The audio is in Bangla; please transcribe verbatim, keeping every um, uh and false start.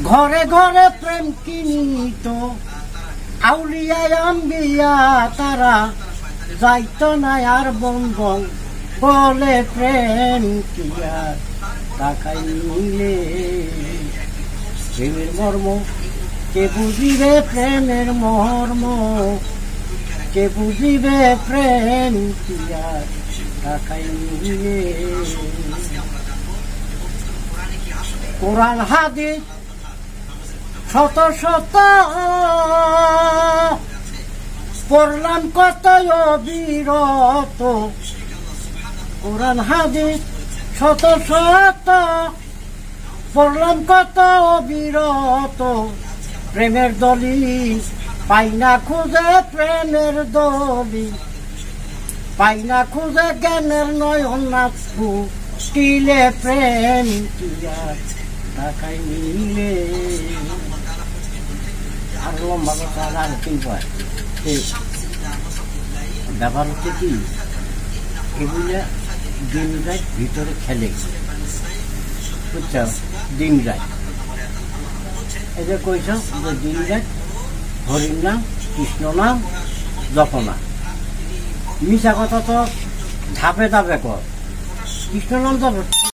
ঘরে ঘরে প্রেম কিনিত আউলিয়া আম্বিয়া তারা যাইতো না আর বন বন বলে প্রেম কি আর টাকাই নিলে প্রেমের মর্ম কে বুঝিবে প্রেমের মর্ম কে বুঝিবে প্রেম কি আর টাকাই নিলে কোরআন হাদিস শত শত পড়লাম কত অবিরত কোরআন হাদিস শত শত পড়লাম কত অবিরত প্রেমের দলিল পাই না খুঁজে প্রেমের দলিল পাই না খুঁজে জ্ঞানের নয়ন নাচবু কিলে প্রেম কি আর টাকাই নিলে আর লম্বা কথা আর কিন্তু ব্যাপার হচ্ছে কি এগুলো দিন রাত ভিতরে খেলে বুঝছ দিন রাত এই যে কইছ যে দিন রাত হরিণ নাম কৃষ্ণ নাম জপনা মিশা কথা তো ধাপে ধাপে কর কৃষ্ণ নাম জপ